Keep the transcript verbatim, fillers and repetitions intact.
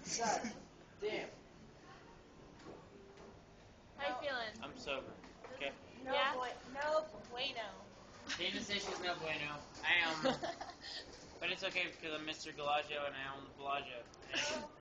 God damn. How you feeling? I'm sober. Okay. No yeah? Boy, no bueno. Dina says she's no bueno. I am. But it's okay because I'm Mister Galagio and I own the Bellagio.